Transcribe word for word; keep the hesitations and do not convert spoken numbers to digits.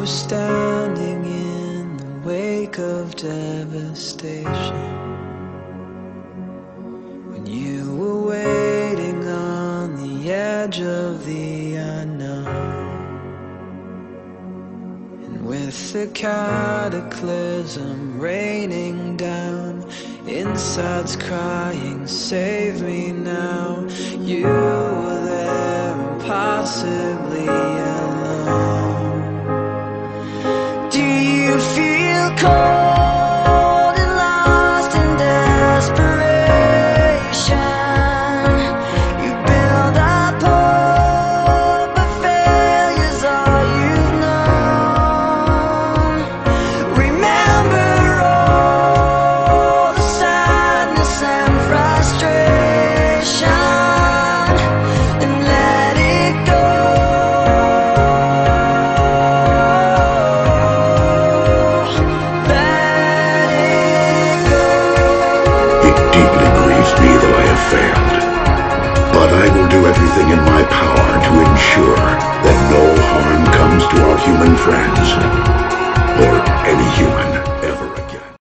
standing in the wake of devastation, when you were waiting on the edge of the unknown. And with the cataclysm raining down, inside's crying, save me now. You were there, impossibly alone. Do you feel cold and lost in desperation? You build up hope, but failure's all you've known. Remember all the sadness and frustration, and let it go. Let it go. It deeply grieves me that I have failed, but I will do everything in my power to ensure that no harm comes to our human friends, or any human ever again.